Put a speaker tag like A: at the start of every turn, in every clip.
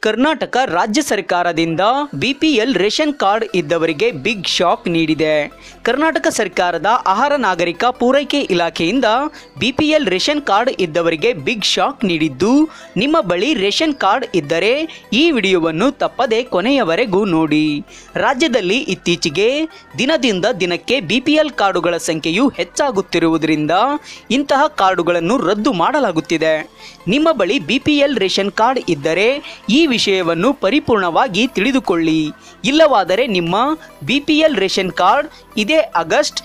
A: ಕರ್ನಾಟಕ ರಾಜ್ಯ ಸರ್ಕಾರದಿಂದ BPL ration card ಇದ್ದವರಿಗೆ ಬಿಗ್ ಶಾಕ್ ನೀಡಿದೆ. ಕರ್ನಾಟಕ ಸರ್ಕಾರದ ಆಹಾರ ನಾಗರಿಕ ಪೂರೈಕೆ ಇಲಾಖೆಯಿಂದ ಬಿಪಿಎಲ್ ರೇಷನ್ ಕಾರ್ಡ್ ಇದ್ದವರಿಗೆ ಬಿಗ್ ಶಾಕ್ ನೀಡಿದ್ದು, ನಿಮ್ಮ ಬಳಿ ರೇಷನ್ ಕಾರ್ಡ್ ಇದ್ದರೆ ಈ ವಿಡಿಯೋವನ್ನು ತಪ್ಪದೆ ಕೊನೆಯವರೆಗೂ ನೋಡಿ. ರಾಜ್ಯದಲ್ಲಿ ಇತ್ತೀಚೆಗೆ ದಿನದಿಂದ ದಿನಕ್ಕೆ ಬಿಪಿಎಲ್ ಕಾರ್ಡುಗಳ ಸಂಖ್ಯೆಯು ಹೆಚ್ಚಾಗುತ್ತಿರುವುದರಿಂದ ಇಂತಹ ಕಾರ್ಡುಗಳನ್ನು ರದ್ದು ಮಾಡಲಾಗುತ್ತಿದೆ. ನಿಮ್ಮ ಬಳಿ ಬಿಪಿಎಲ್ ರೇಷನ್ ಕಾರ್ಡ್ ಇದ್ದರೆ ಈ ವಿಷಯವನ್ನು ಪರಿಪೂರ್ಣವಾಗಿ ತಿಳಿದುಕೊಳ್ಳಿ. ಇಲ್ಲವಾದರೆ ನಿಮ್ಮ ಬಿಪಿಎಲ್ ರೇಷನ್ ಕಾರ್ಡ್ ಇದೇ ಆಗಸ್ಟ್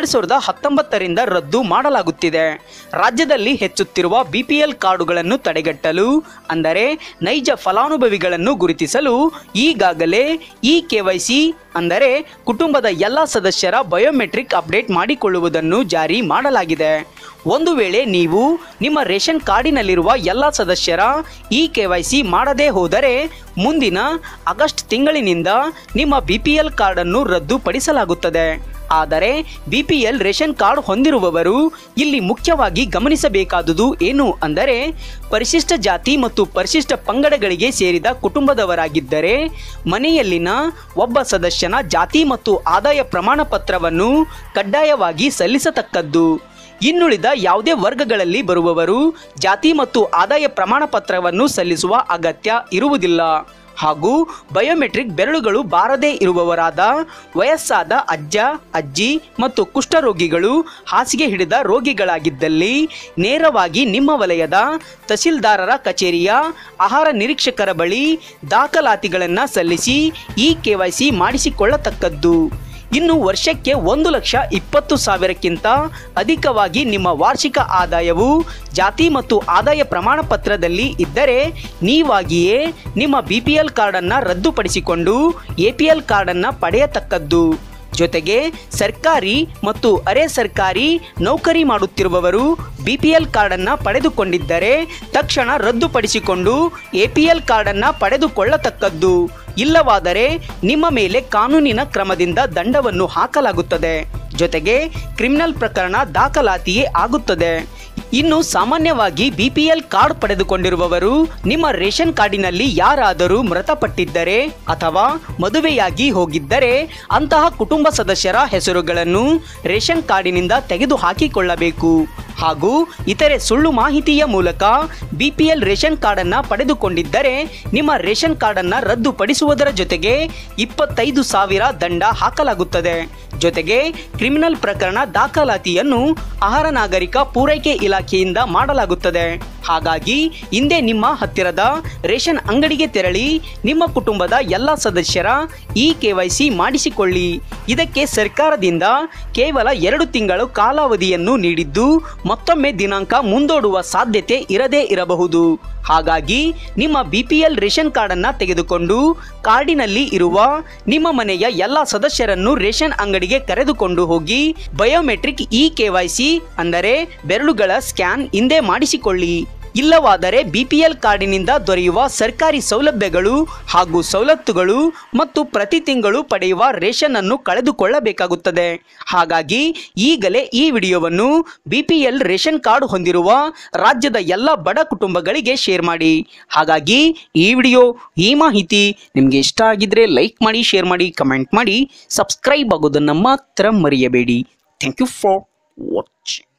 A: 2019ರಿಂದ ರದ್ದು ಮಾಡಲಾಗುತ್ತಿದೆ. ರಾಜ್ಯದಲ್ಲಿ ಹೆಚ್ಚುತ್ತಿರುವ ಬಿಪಿಎಲ್ ಕಾರ್ಡುಗಳನ್ನು ತಡೆಗಟ್ಟಲು, ಅಂದರೆ ನೈಜ ಫಲಾನುಭವಿಗಳನ್ನು ಗುರುತಿಸಲು ಈಗಾಗಲೇ KYC ಅಂದರೆ ಕುಟುಂಬದ ಎಲ್ಲ ಸದಸ್ಯರ ಬಯೋಮೆಟ್ರಿಕ್ ಅಪ್ಡೇಟ್ ಮಾಡಿಕೊಳ್ಳುವುದನ್ನು ಜಾರಿ ಮಾಡಲಾಗಿದೆ. ಒಂದು ವೇಳೆ ನೀವು ನಿಮ್ಮ ರೇಷನ್ ಕಾರ್ಡಿನಲ್ಲಿರುವ ಎಲ್ಲ ಸದಸ್ಯರ KYC ಮಾಡದೇ ಹೋದರೆ ಮುಂದಿನ ಆಗಸ್ಟ್ ತಿಂಗಳಿನಿಂದ ನಿಮ್ಮ ಬಿಪಿಎಲ್ ಕಾರ್ಡನ್ನು ರದ್ದುಪಡಿಸಲಾಗುತ್ತದೆ. ಆದರೆ ಬಿಪಿಎಲ್ ರೇಷನ್ ಕಾರ್ಡ್ ಹೊಂದಿರುವವರು ಇಲ್ಲಿ ಮುಖ್ಯವಾಗಿ ಗಮನಿಸಬೇಕಾದುದು ಏನು ಅಂದರೆ, ಪರಿಶಿಷ್ಟ ಜಾತಿ ಮತ್ತು ಪರಿಶಿಷ್ಟ ಪಂಗಡಗಳಿಗೆ ಸೇರಿದ ಕುಟುಂಬದವರಾಗಿದ್ದರೆ ಮನೆಯಲ್ಲಿನ ಒಬ್ಬ ಸದಸ್ಯನ ಜಾತಿ ಮತ್ತು ಆದಾಯ ಪ್ರಮಾಣ ಪತ್ರವನ್ನು ಕಡ್ಡಾಯವಾಗಿ ಸಲ್ಲಿಸತಕ್ಕದ್ದು. ಇನ್ನುಳಿದ ಯಾವುದೇ ವರ್ಗಗಳಲ್ಲಿ ಬರುವವರು ಜಾತಿ ಮತ್ತು ಆದಾಯ ಪ್ರಮಾಣ ಪತ್ರವನ್ನು ಸಲ್ಲಿಸುವ ಅಗತ್ಯ ಇರುವುದಿಲ್ಲ. ಹಾಗೂ ಬಯೋಮೆಟ್ರಿಕ್ ಬೆರಳುಗಳು ಬಾರದೇ ಇರುವವರಾದ ವಯಸ್ಸಾದ ಅಜ್ಜ, ಅಜ್ಜಿ ಮತ್ತು ಕುಷ್ಠರೋಗಿಗಳು, ಹಾಸಿಗೆ ಹಿಡಿದ ರೋಗಿಗಳಾಗಿದ್ದಲ್ಲಿ ನೇರವಾಗಿ ನಿಮ್ಮ ವಲಯದ ತಹಸೀಲ್ದಾರರ ಕಚೇರಿಯ ಆಹಾರ ನಿರೀಕ್ಷಕರ ಬಳಿ ದಾಖಲಾತಿಗಳನ್ನು ಸಲ್ಲಿಸಿ KYC ಮಾಡಿಸಿಕೊಳ್ಳತಕ್ಕದ್ದು. ಇನ್ನು ವರ್ಷಕ್ಕೆ 1,20,000ಕ್ಕಿಂತ ಅಧಿಕವಾಗಿ ನಿಮ್ಮ ವಾರ್ಷಿಕ ಆದಾಯವು ಜಾತಿ ಮತ್ತು ಆದಾಯ ಪ್ರಮಾಣ ಪತ್ರದಲ್ಲಿ ಇದ್ದರೆ ನೀವಾಗಿಯೇ ನಿಮ್ಮ ಬಿಪಿಎಲ್ ಕಾರ್ಡನ್ನು ರದ್ದುಪಡಿಸಿಕೊಂಡು APL ಕಾರ್ಡನ್ನು ಪಡೆಯತಕ್ಕದ್ದು. ಜೊತೆಗೆ ಸರ್ಕಾರಿ ಮತ್ತು ಅರೆ ಸರ್ಕಾರಿ ನೌಕರಿ ಮಾಡುತ್ತಿರುವವರು ಬಿಪಿಎಲ್ ಕಾರ್ಡನ್ನು ಪಡೆದುಕೊಂಡಿದ್ದರೆ ತಕ್ಷಣ ರದ್ದುಪಡಿಸಿಕೊಂಡು APL ಕಾರ್ಡನ್ನು ಪಡೆದುಕೊಳ್ಳತಕ್ಕದ್ದು. ಇಲ್ಲವಾದರೆ ನಿಮ್ಮ ಮೇಲೆ ಕಾನೂನಿನ ಕ್ರಮದಿಂದ ದಂಡವನ್ನು ಹಾಕಲಾಗುತ್ತದೆ. ಜೊತೆಗೆ ಕ್ರಿಮಿನಲ್ ಪ್ರಕರಣ ದಾಖಲಾತಿಯೇ ಆಗುತ್ತದೆ. ಇನ್ನು ಸಾಮಾನ್ಯವಾಗಿ ಬಿಪಿಎಲ್ ಕಾರ್ಡ್ ಪಡೆದುಕೊಂಡಿರುವವರು ನಿಮ್ಮ ರೇಷನ್ ಕಾರ್ಡಿನಲ್ಲಿ ಯಾರಾದರೂ ಮೃತಪಟ್ಟಿದ್ದರೆ ಅಥವಾ ಮದುವೆಯಾಗಿ ಹೋಗಿದ್ದರೆ ಅಂತಹ ಕುಟುಂಬ ಸದಸ್ಯರ ಹೆಸರುಗಳನ್ನು ರೇಷನ್ ಕಾರ್ಡಿನಿಂದ ತೆಗೆದು ಹಾಕಿಕೊಳ್ಳಬೇಕು. ಹಾಗೂ ಇತರೆ ಸುಳ್ಳು ಮಾಹಿತಿಯ ಮೂಲಕ ಬಿಪಿಎಲ್ ರೇಷನ್ ಕಾರ್ಡನ್ನು ಪಡೆದುಕೊಂಡಿದ್ದರೆ ನಿಮ್ಮ ರೇಷನ್ ಕಾರ್ಡನ್ನು ರದ್ದುಪಡಿಸುವುದರ ಜೊತೆಗೆ 25,000 ದಂಡ ಹಾಕಲಾಗುತ್ತದೆ. ಜೊತೆಗೆ ಕ್ರಿಮಿನಲ್ ಪ್ರಕರಣ ದಾಖಲಾತಿಯನ್ನು ಆಹಾರ ನಾಗರಿಕ ಪೂರೈಕೆ ಇಲಾಖೆಯಿಂದ ಮಾಡಲಾಗುತ್ತದೆ. ಹಾಗಾಗಿ ಹಿಂದೆ ನಿಮ್ಮ ಹತ್ತಿರದ ರೇಷನ್ ಅಂಗಡಿಗೆ ತೆರಳಿ ನಿಮ್ಮ ಕುಟುಂಬದ ಎಲ್ಲ ಸದಸ್ಯರ KYC ಮಾಡಿಸಿಕೊಳ್ಳಿ. ಇದಕ್ಕೆ ಸರ್ಕಾರದಿಂದ ಕೇವಲ 2 ತಿಂಗಳು ಕಾಲಾವಧಿಯನ್ನು ನೀಡಿದ್ದು, ಮತ್ತೊಮ್ಮೆ ದಿನಾಂಕ ಮುಂದೂಡುವ ಸಾಧ್ಯತೆ ಇರದೇ ಇರಬಹುದು. ಹಾಗಾಗಿ ನಿಮ್ಮ ಬಿಪಿಎಲ್ ರೇಷನ್ ಕಾರ್ಡನ್ನು ತೆಗೆದುಕೊಂಡು ಕಾರ್ಡಿನಲ್ಲಿ ಇರುವ ನಿಮ್ಮ ಮನೆಯ ಎಲ್ಲ ಸದಸ್ಯರನ್ನು ರೇಷನ್ ಅಂಗಡಿಗೆ ಕರೆದುಕೊಂಡು ಹೋಗಿ ಬಯೋಮೆಟ್ರಿಕ್ KYC ಅಂದರೆ ಬೆರಳುಗಳ ಸ್ಕ್ಯಾನ್ ಹಿಂದೆ ಮಾಡಿಸಿಕೊಳ್ಳಿ. ಇಲ್ಲವಾದರೆ ಬಿಪಿಎಲ್ ಕಾರ್ಡಿನಿಂದ ದೊರೆಯುವ ಸರ್ಕಾರಿ ಸೌಲಭ್ಯಗಳು ಹಾಗೂ ಸವಲತ್ತುಗಳು ಮತ್ತು ಪ್ರತಿ ತಿಂಗಳು ಪಡೆಯುವ ರೇಷನ್ ಅನ್ನು ಕಳೆದುಕೊಳ್ಳಬೇಕಾಗುತ್ತದೆ. ಹಾಗಾಗಿ ಈಗಲೇ ಈ ವಿಡಿಯೋವನ್ನು ಬಿಪಿಎಲ್ ರೇಷನ್ ಕಾರ್ಡ್ ಹೊಂದಿರುವ ರಾಜ್ಯದ ಎಲ್ಲ ಬಡ ಕುಟುಂಬಗಳಿಗೆ ಶೇರ್ ಮಾಡಿ. ಹಾಗಾಗಿ ಈ ಮಾಹಿತಿ ನಿಮಗೆ ಇಷ್ಟ ಆಗಿದ್ರೆ ಲೈಕ್ ಮಾಡಿ, ಶೇರ್ ಮಾಡಿ, ಕಮೆಂಟ್ ಮಾಡಿ, ಸಬ್ಸ್ಕ್ರೈಬ್ ಆಗೋದನ್ನು ಮಾತ್ರ ಮರೆಯಬೇಡಿ. Thank you for watching.